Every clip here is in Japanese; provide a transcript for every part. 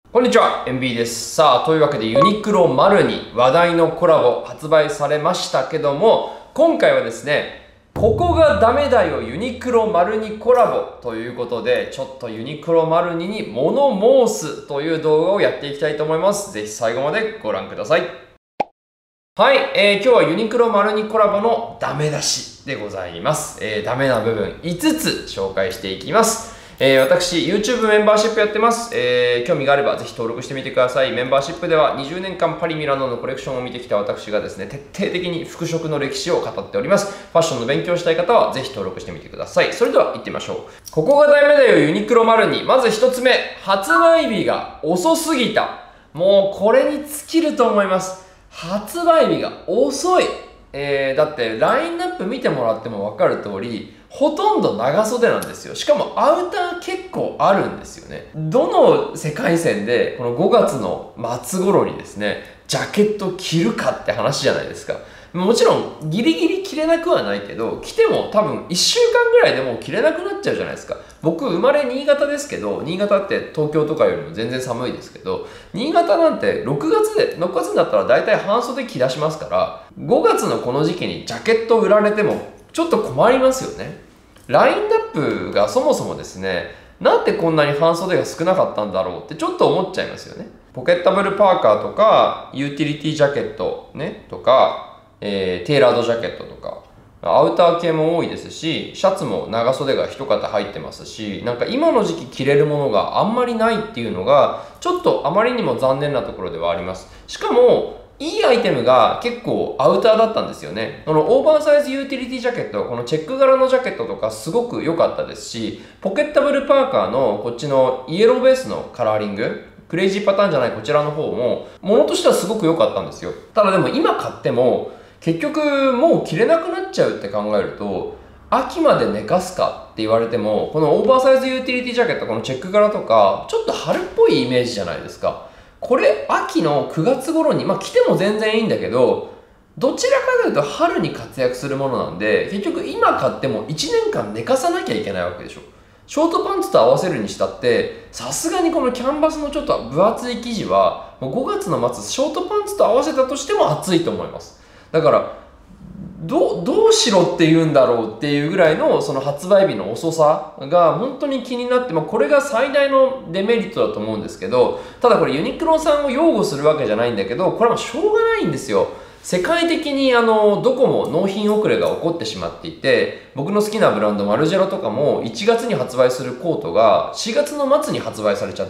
こんにちは、MB です。さあ、というわけでユニクロ丸に話題のコラボ発売されましたけども、今回はですね、ここがダメだよユニクロ丸にコラボということで、ちょっとユニクロ丸にに物申すという動画をやっていきたいと思います。ぜひ最後までご覧ください。はい、今日はユニクロ丸にコラボのダメ出しでございます。ダメな部分5つ紹介していきます。私、YouTube メンバーシップやってます。興味があればぜひ登録してみてください。メンバーシップでは20年間パリ・ミラノのコレクションを見てきた私がですね、徹底的に服飾の歴史を語っております。ファッションの勉強したい方はぜひ登録してみてください。それでは行ってみましょう。ここがダメだよユニクロ丸に。まず1つ目、発売日が遅すぎた。もうこれに尽きると思います。発売日が遅い。だってラインナップ見てもらっても分かる通り、ほとんど長袖なんですよ。しかもアウター結構あるんですよね。どの世界線でこの5月の末頃にですね、ジャケット着るかって話じゃないですか。もちろんギリギリ着れなくはないけど、着ても多分1週間ぐらいでもう着れなくなっちゃうじゃないですか。僕生まれ新潟ですけど、新潟って東京とかよりも全然寒いですけど、新潟なんて6月になったら大体半袖着出しますから、5月のこの時期にジャケット売られてもちょっと困りますよね。ラインナップがそもそもですね、なんでこんなに半袖が少なかったんだろうってちょっと思っちゃいますよね。ポケッタブルパーカーとか、ユーティリティジャケットね、とか、テーラードジャケットとか、アウター系も多いですし、シャツも長袖が一肩入ってますし、なんか今の時期着れるものがあんまりないっていうのが、ちょっとあまりにも残念なところではあります。しかも、いいアイテムが結構アウターだったんですよね。このオーバーサイズユーティリティジャケット、このチェック柄のジャケットとかすごく良かったですし、ポケッタブルパーカーのこっちのイエローベースのカラーリング、クレイジーパターンじゃないこちらの方も、ものとしてはすごく良かったんですよ。ただでも今買っても、結局もう着れなくなっちゃうって考えると、秋まで寝かすかって言われても、このオーバーサイズユーティリティジャケット、このチェック柄とか、ちょっと春っぽいイメージじゃないですか。これ秋の9月頃に、着ても全然いいんだけど、どちらかというと春に活躍するものなんで、結局今買っても1年間寝かさなきゃいけないわけでしょ。ショートパンツと合わせるにしたって、さすがにこのキャンバスのちょっと分厚い生地は、もう5月の末、ショートパンツと合わせたとしても暑いと思います。だからどうしろって言うんだろうっていうぐらいのその発売日の遅さが本当に気になって、これが最大のデメリットだと思うんですけど、ただこれユニクロさんを擁護するわけじゃないんだけど、これはしょうがないんですよ。世界的にどこも納品遅れが起こってしまっていて、僕の好きなブランドマルジェラとかも1月に発売するコートが4月の末に発売されちゃって、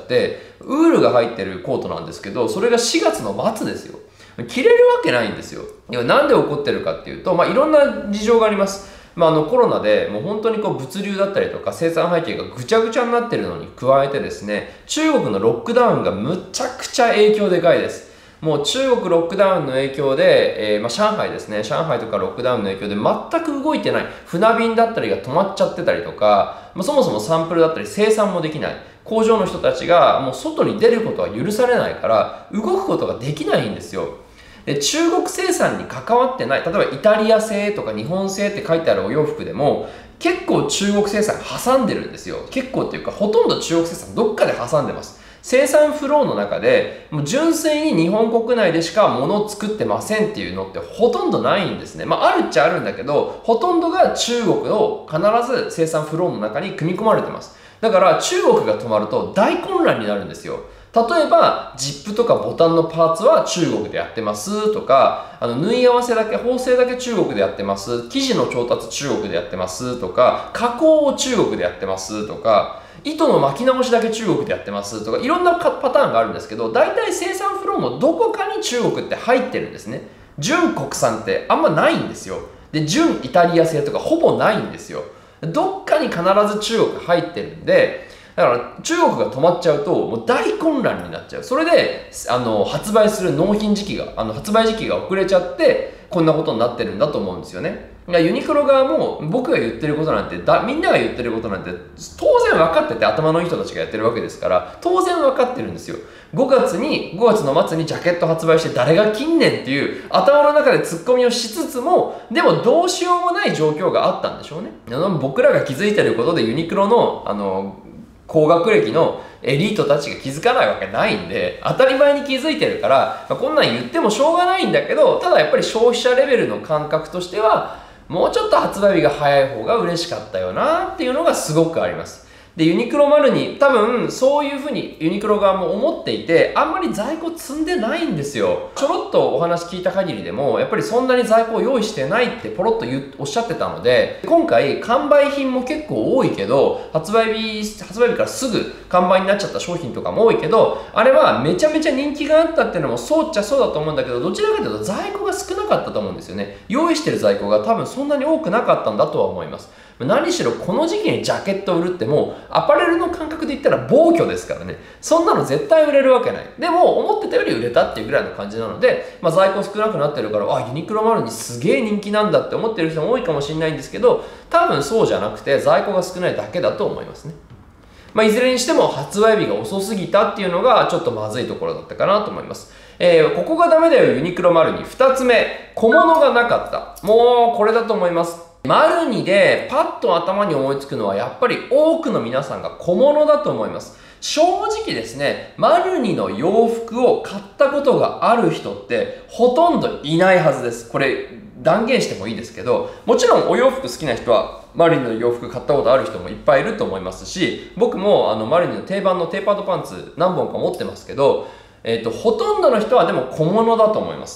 ウールが入ってるコートなんですけど、それが4月の末ですよ。着れるわけないんですよ。なんで起こってるかっていうと、いろんな事情があります。コロナでもう本当に物流だったりとか生産背景がぐちゃぐちゃになってるのに加えてですね、中国のロックダウンがむちゃくちゃ影響でかいです。もう中国ロックダウンの影響で、上海ですね、上海とかロックダウンの影響で全く動いてない船便だったりが止まっちゃってたりとか、そもそもサンプルだったり生産もできない工場の人たちがもう外に出ることは許されないから動くことができないんですよ。で、中国生産に関わってない、例えばイタリア製とか日本製って書いてあるお洋服でも結構中国生産挟んでるんですよ。結構っていうかほとんど中国生産どっかで挟んでます。生産フローの中でもう純粋に日本国内でしか物を作ってませんっていうのってほとんどないんですね。あるっちゃあるんだけど、ほとんどが中国を必ず生産フローの中に組み込まれてます。だから中国が止まると大混乱になるんですよ。例えばジップとかボタンのパーツは中国でやってますとか、縫い合わせだけ縫製だけ中国でやってます、生地の調達中国でやってますとか、加工を中国でやってますとか、糸の巻き直しだけ中国でやってますとか、いろんなパターンがあるんですけど、大体生産フローのどこかに中国って入ってるんですね。純国産ってあんまないんですよ。で、純イタリア製とかほぼないんですよ。どっかに必ず中国入ってるんで、だから中国が止まっちゃうともう大混乱になっちゃう。それで発売する納品時期が発売時期が遅れちゃってこんなことになってるんだと思うんですよね。ユニクロ側も僕が言ってることなんてみんなが言ってることなんて当然分かってて、頭のいい人たちがやってるわけですから当然分かってるんですよ。5月の末にジャケット発売して誰が着んねんっていう頭の中でツッコミをしつつも、でもどうしようもない状況があったんでしょうね。僕らが気づいてることでユニクロの高学歴のエリートたちが気づかないわけないんで、当たり前に気づいてるから、こんなん言ってもしょうがないんだけど、ただやっぱり消費者レベルの感覚としては、もうちょっと発売日が早い方が嬉しかったよなっていうのがすごくあります。で、ユニクロマルニ、多分そういうふうにユニクロ側も思っていて、あんまり在庫積んでないんですよ。ちょろっとお話聞いた限りでも、やっぱりそんなに在庫を用意してないってポロッとおっしゃってたので、今回完売品も結構多いけど、発売日からすぐ完売になっちゃった商品とかも多いけど、あれはめちゃめちゃ人気があったっていうのもそうっちゃそうだと思うんだけど、どちらかというと在庫が少なかったと思うんですよね。用意してる在庫が多分そんなに多くなかったんだとは思います。何しろこの時期にジャケットを売るってもうアパレルの感覚で言ったら暴挙ですからね。そんなの絶対売れるわけない。でも思ってたより売れたっていうぐらいの感じなので、在庫少なくなってるから、ユニクロマルにすげえ人気なんだって思ってる人も多いかもしれないんですけど、多分そうじゃなくて在庫が少ないだけだと思いますね。いずれにしても発売日が遅すぎたっていうのがちょっとまずいところだったかなと思います。ここがダメだよユニクロマルニ。2つ目、小物がなかった。もうこれだと思います。マルニでパッと頭に思いつくのはやっぱり多くの皆さんが小物だと思います。正直ですね、マルニの洋服を買ったことがある人ってほとんどいないはずです。これ断言してもいいですけど、もちろんお洋服好きな人はマルニの洋服買ったことある人もいっぱいいると思いますし、僕もマルニの定番のテーパードパンツ何本か持ってますけど、ほとんどの人はでも小物だと思います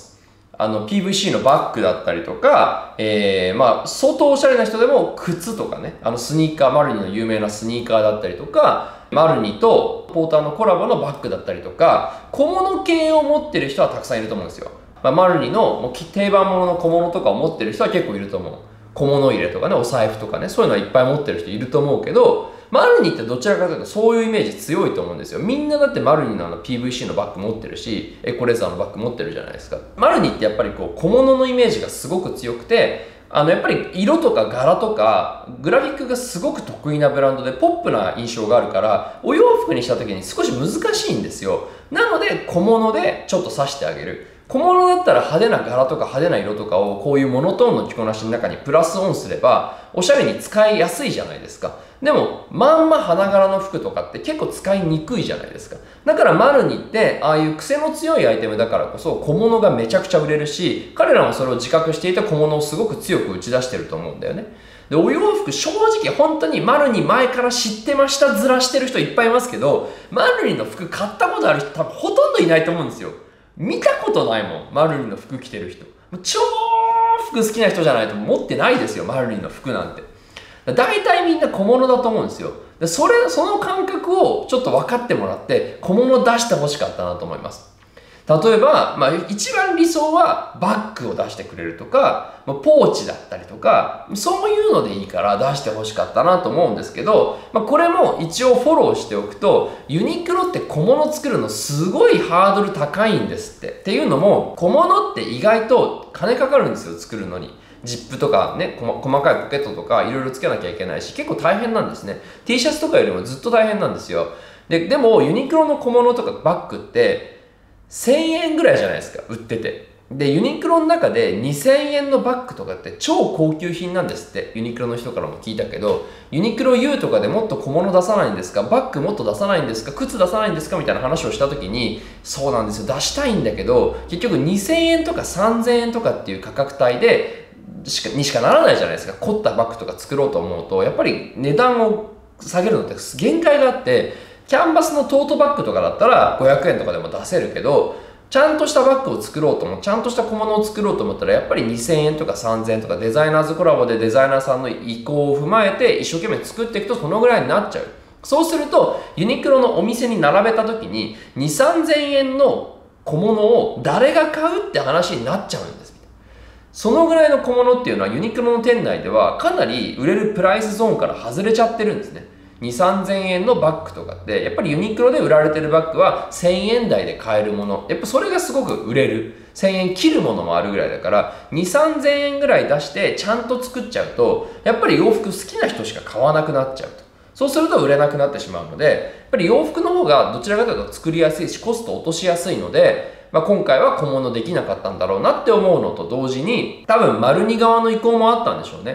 。PVC のバッグだったりとか、相当おしゃれな人でも靴とかね、スニーカー、マルニの有名なスニーカーだったりとか、マルニとポーターのコラボのバッグだったりとか、小物系を持ってる人はたくさんいると思うんですよ。マルニの定番ものの小物とかを持ってる人は結構いると思う。小物入れとかね、お財布とかね、そういうのはいっぱい持ってる人いると思うけど、マルニってどちらかというとそういうイメージ強いと思うんですよ。みんなだってマルニのPVC のバッグ持ってるし、エコレザーのバッグ持ってるじゃないですか。マルニってやっぱり小物のイメージがすごく強くて、やっぱり色とか柄とかグラフィックがすごく得意なブランドでポップな印象があるから、お洋服にした時に少し難しいんですよ。なので小物でちょっと刺してあげる。小物だったら派手な柄とか派手な色とかをこういうモノトーンの着こなしの中にプラスオンすればおしゃれに使いやすいじゃないですか。でもまんま花柄の服とかって結構使いにくいじゃないですか。だからマルニってああいう癖の強いアイテムだからこそ小物がめちゃくちゃ売れるし、彼らもそれを自覚していて小物をすごく強く打ち出してると思うんだよね。で、お洋服正直本当にマルニ前から知ってましたずらしてる人いっぱいいますけど、マルニの服買ったことある人多分ほとんどいないと思うんですよ。見たことないもん、マルニの服着てる人。超服好きな人じゃないと持ってないですよ、マルニの服なんて。大体みんな小物だと思うんですよ。その感覚をちょっと分かってもらって小物出してほしかったなと思います。例えば、一番理想はバッグを出してくれるとか、ポーチだったりとか、そういうのでいいから出してほしかったなと思うんですけど、これも一応フォローしておくと、ユニクロって小物作るのすごいハードル高いんですって。っていうのも、小物って意外と金かかるんですよ、作るのに。ジップとかね、細かいポケットとかいろいろつけなきゃいけないし、結構大変なんですね。T シャツとかよりもずっと大変なんですよ。でもユニクロの小物とかバッグって1000円ぐらいじゃないですか、売ってて。で、ユニクロの中で2000円のバッグとかって超高級品なんですって。ユニクロの人からも聞いたけど、ユニクロ U とかでもっと小物出さないんですか、バッグもっと出さないんですか、靴出さないんですかみたいな話をした時に、そうなんですよ、出したいんだけど、結局2000円とか3000円とかっていう価格帯でにしかならないじゃないですか。凝ったバッグとか作ろうと思うと、やっぱり値段を下げるのって限界があって、キャンバスのトートバッグとかだったら500円とかでも出せるけど、ちゃんとしたバッグを作ろうとも、ちゃんとした小物を作ろうと思ったらやっぱり2000円とか3000円とかデザイナーズコラボでデザイナーさんの意向を踏まえて一生懸命作っていくとそのぐらいになっちゃう。そうするとユニクロのお店に並べた時に2、3000円の小物を誰が買うって話になっちゃうんです。そのぐらいの小物っていうのはユニクロの店内ではかなり売れるプライスゾーンから外れちゃってるんですね。2、3000円のバッグとかってやっぱりユニクロで売られてるバッグは1000円台で買えるもの、やっぱそれがすごく売れる。1000円切るものもあるぐらいだから2、3000円ぐらい出してちゃんと作っちゃうとやっぱり洋服好きな人しか買わなくなっちゃうと。そうすると売れなくなってしまうので、やっぱり洋服の方がどちらかというと作りやすいしコスト落としやすいので、今回は小物できなかったんだろうなって思うのと同時に、多分マルニ側の意向もあったんでしょうね。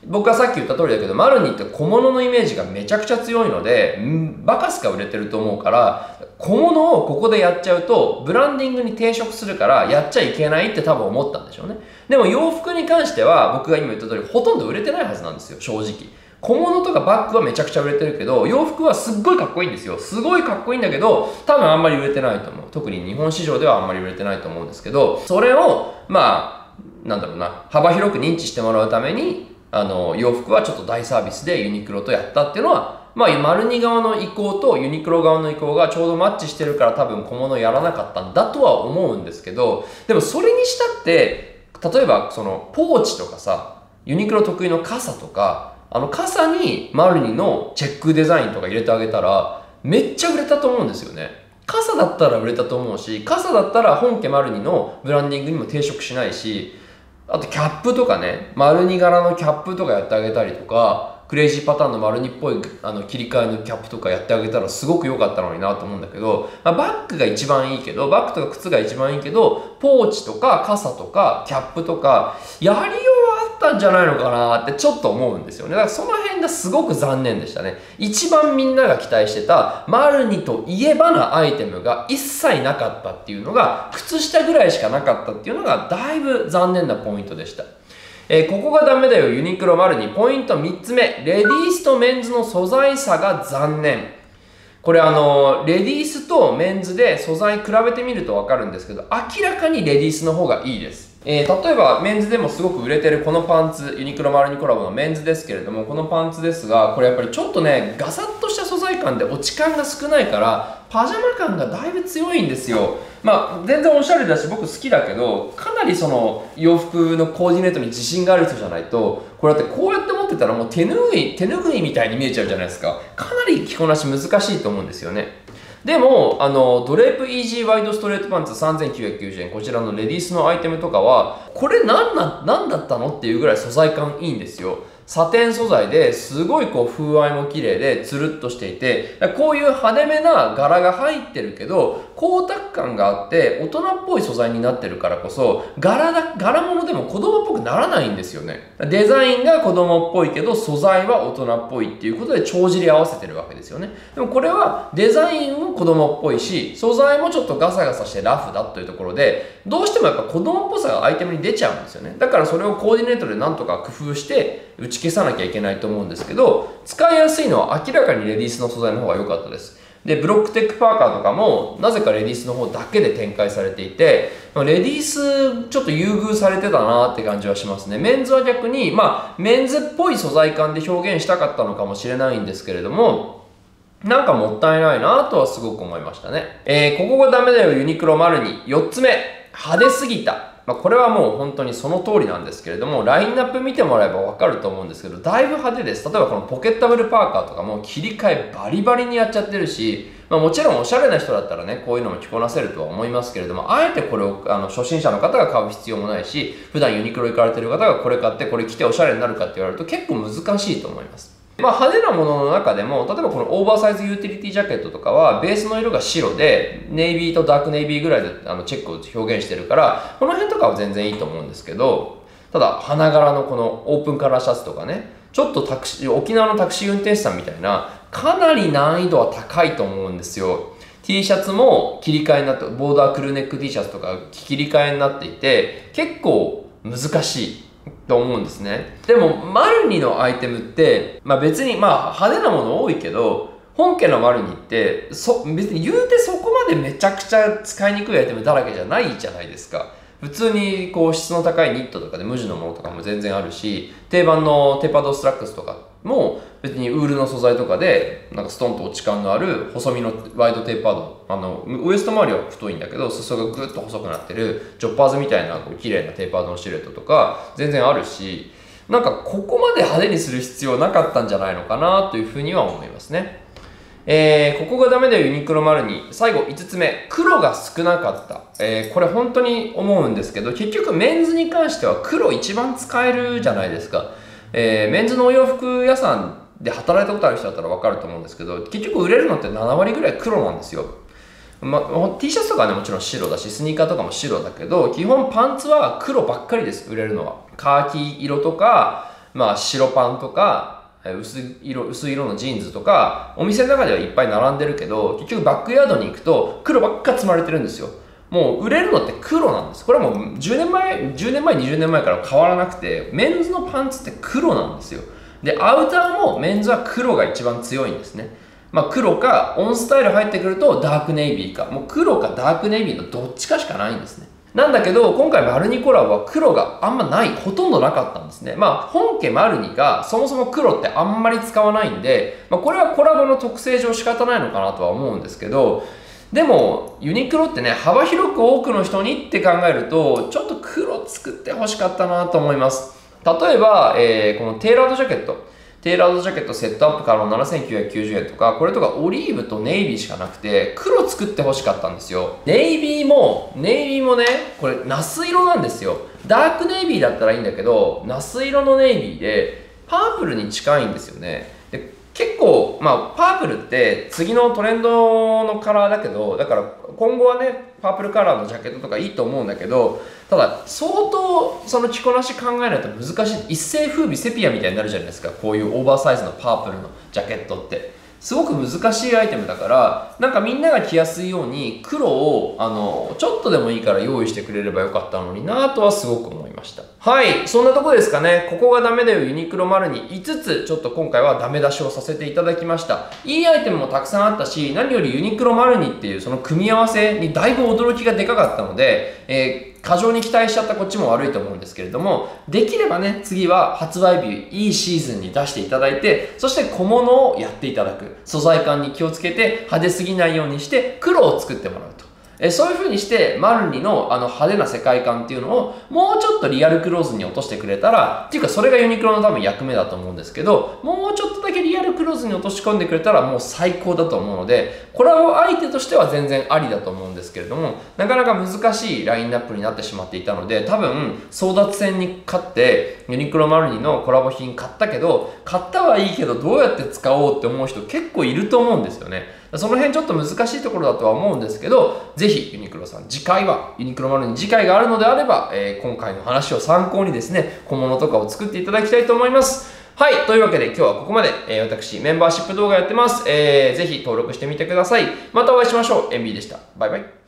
僕はさっき言った通りだけど、マルニって小物のイメージがめちゃくちゃ強いので、バカすか売れてると思うから、小物をここでやっちゃうと、ブランディングに抵触するから、やっちゃいけないって多分思ったんでしょうね。でも洋服に関しては、僕が今言った通り、ほとんど売れてないはずなんですよ、正直。小物とかバッグはめちゃくちゃ売れてるけど、洋服はすっごいかっこいいんですよ。すごいかっこいいんだけど、多分あんまり売れてないと思う。特に日本市場ではあんまり売れてないと思うんですけど、それを、なんだろうな、幅広く認知してもらうために、洋服はちょっと大サービスでユニクロとやったっていうのは、マルニ側の意向とユニクロ側の意向がちょうどマッチしてるから多分小物やらなかったんだとは思うんですけど、でもそれにしたって、例えばそのポーチとかさ、ユニクロ得意の傘とか、傘にマルニのチェックデザインとか入れてあげたら、めっちゃ売れたと思うんですよね。傘だったら売れたと思うし、傘だったら本家マルニのブランディングにも抵触しないし、あとキャップとかね、マルニ柄のキャップとかやってあげたりとか、クレイジーパターンのマルニっぽい切り替えのキャップとかやってあげたらすごく良かったのになと思うんだけど、バッグが一番いいけど、バッグとか靴が一番いいけど、ポーチとか傘とかキャップとか、やりようはあったんじゃないのかなってちょっと思うんですよね。だからその辺がすごく残念でしたね。一番みんなが期待してたマルニといえばなアイテムが一切なかったっていうのが、靴下ぐらいしかなかったっていうのがだいぶ残念なポイントでした。ここがダメだよユニクロマルニ。ポイント3つ目、レディースとメンズの素材差が残念。これレディースとメンズで素材比べてみると分かるんですけど、明らかにレディースの方がいいです。例えばメンズでもすごく売れてるこのパンツ、ユニクロマルニコラボのメンズですけれども、このパンツですが、これやっぱりちょっとね、ガサッとした素材感で落ち感が少ないから、パジャマ感がだいぶ強いんですよ。全然おしゃれだし僕好きだけど、かなりその洋服のコーディネートに自信がある人じゃないと、これだってこうやって持ってたらもう手拭いみたいに見えちゃうじゃないですか。かなり着こなし難しいと思うんですよね。でもドレープイージーワイドストレートパンツ3990円、こちらのレディースのアイテムとかは、これ何だったのっていうぐらい素材感いいんですよ。サテン素材ですごいこう風合いも綺麗でつるっとしていて、こういう派手めな柄が入ってるけど光沢感があって大人っぽい素材になってるからこそ、柄物でも子供っぽくならないんですよね。デザインが子供っぽいけど素材は大人っぽいっていうことで帳尻合わせてるわけですよね。でもこれはデザインも子供っぽいし、素材もちょっとガサガサしてラフだというところで、どうしてもやっぱ子供っぽさがアイテムに出ちゃうんですよね。だからそれをコーディネートでなんとか工夫して打ち消さなきゃいけないと思うんですけど、使いやすいのは明らかにレディースの素材の方が良かったです。で、ブロックテックパーカーとかもなぜかレディースの方だけで展開されていて、レディースちょっと優遇されてたなって感じはしますね。メンズは逆にメンズっぽい素材感で表現したかったのかもしれないんですけれども、なんかもったいないなとはすごく思いましたね。ここがダメだよユニクロマルニ。4つ目、派手すぎた。これはもう本当にその通りなんですけれども、ラインナップ見てもらえば分かると思うんですけど、だいぶ派手です。例えばこのポケッタブルパーカーとかも切り替えバリバリにやっちゃってるし、もちろんおしゃれな人だったらね、こういうのも着こなせるとは思いますけれども、あえてこれを初心者の方が買う必要もないし、普段ユニクロ行かれてる方がこれ買ってこれ着ておしゃれになるかって言われると結構難しいと思います。派手なものの中でも、例えばこのオーバーサイズユーティリティジャケットとかはベースの色が白でネイビーとダークネイビーぐらいでチェックを表現してるから、この辺とかは全然いいと思うんですけど、ただ花柄のこのオープンカラーシャツとかね、ちょっと沖縄のタクシー運転手さんみたいなかなり難易度は高いと思うんですよ。 T シャツも切り替えになって、ボーダークルーネック T シャツとか切り替えになっていて結構難しいと思うんですね。でもマルニのアイテムって別に派手なもの多いけど、本家のマルニって別に言うてそこまでめちゃくちゃ使いにくいアイテムだらけじゃないじゃないですか。普通にこう質の高いニットとかで無地のものとかも全然あるし、定番のテーパードストラックスとかも別にウールの素材とかでなんかストンと落ち感のある細身のワイドテーパード、ウエスト周りは太いんだけど裾がぐっと細くなってるジョッパーズみたいな綺麗なテーパードのシルエットとか全然あるし、なんかここまで派手にする必要なかったんじゃないのかなというふうには思いますね。ここがダメだよユニクロマルニ。最後5つ目、黒が少なかった。これ本当に思うんですけど、結局メンズに関しては黒一番使えるじゃないですか。メンズのお洋服屋さんで働いたことある人だったら分かると思うんですけど、結局売れるのって7割ぐらい黒なんですよ。T シャツとかはねもちろん白だし、スニーカーとかも白だけど、基本パンツは黒ばっかりです。売れるのはカーキ色とかまあ白パンとか、薄色のジーンズとか、お店の中ではいっぱい並んでるけど、結局バックヤードに行くと黒ばっか積まれてるんですよ。もう売れるのって黒なんです。これはもう10年前、20年前から変わらなくて、メンズのパンツって黒なんですよ。で、アウターもメンズは黒が一番強いんですね。まあ黒か、オンスタイル入ってくるとダークネイビーか、もう黒かダークネイビーのどっちかしかないんですね。なんだけど、今回マルニコラボは黒があんまない、ほとんどなかったんですね。まあ本家マルニがそもそも黒ってあんまり使わないんで、まあこれはコラボの特性上仕方ないのかなとは思うんですけど、でもユニクロってね、幅広く多くの人にって考えると、ちょっと黒作ってほしかったなと思います。例えば、このテーラードジャケット。テーラードジャケットセットアップからの7990円とか、これとかオリーブとネイビーしかなくて、黒作ってほしかったんですよ。ネイビーもね、これナス色なんですよ。ダークネイビーだったらいいんだけど、ナス色のネイビーで、パープルに近いんですよね。で結構、まあ、パープルって次のトレンドのカラーだけど、だから今後はね、パープルカラーのジャケットとかいいと思うんだけど、ただ、相当その着こなし考えないと難しい。一世風靡セピアみたいになるじゃないですか。こういうオーバーサイズのパープルのジャケットって。すごく難しいアイテムだから、なんかみんなが着やすいように黒をちょっとでもいいから用意してくれればよかったのになぁとはすごく思いました。はい、そんなとこですかね。ここがダメだよユニクロマルに5つちょっと今回はダメ出しをさせていただきました。いいアイテムもたくさんあったし、何よりユニクロマルにっていうその組み合わせにだいぶ驚きがでかかったので、過剰に期待しちゃったこっちも悪いと思うんですけれども、できればね、次は発売日、いいシーズンに出していただいて、そして小物をやっていただく。素材感に気をつけて、派手すぎないようにして、黒を作ってもらうと。そういう風にして、マルニの派手な世界観っていうのを、もうちょっとリアルクローズに落としてくれたら、っていうかそれがユニクロの多分役目だと思うんですけど、もうちょっとだけリアルクローズに落とし込んでくれたらもう最高だと思うので、コラボ相手としては全然ありだと思うんですけれども、なかなか難しいラインナップになってしまっていたので、多分争奪戦に勝ってユニクロマルニのコラボ品買ったけど、買ったはいいけどどうやって使おうって思う人結構いると思うんですよね。その辺ちょっと難しいところだとは思うんですけど、ぜひユニクロさん、次回はユニクロマルニ次回があるのであれば、今回の話を参考にですね、小物とかを作っていただきたいと思います。はい。というわけで今日はここまで、私、メンバーシップ動画やってます。ぜひ登録してみてください。またお会いしましょう。MB でした。バイバイ。